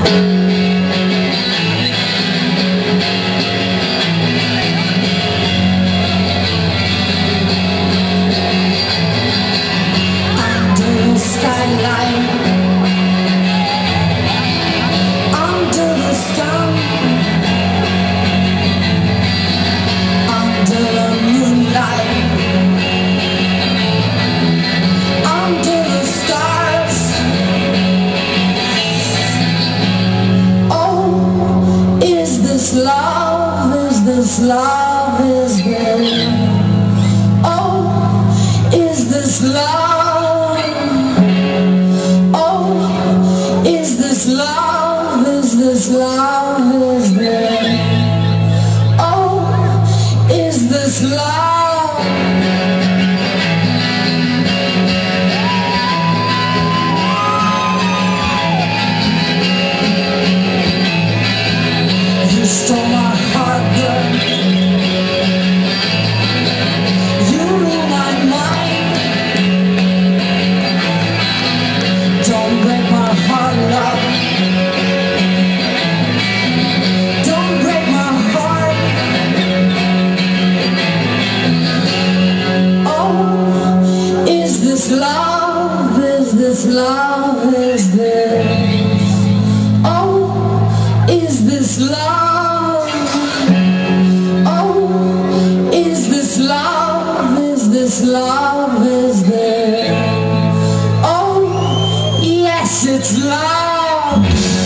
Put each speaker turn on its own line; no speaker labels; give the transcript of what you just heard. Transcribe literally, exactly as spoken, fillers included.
Love is this, oh, is this love, oh, is this love, is this love, is this, oh, is this love. You stole my heart, girl. Love, is this love, is this, oh, is this love, oh, is this love, is this love, is this, oh, yes, it's love.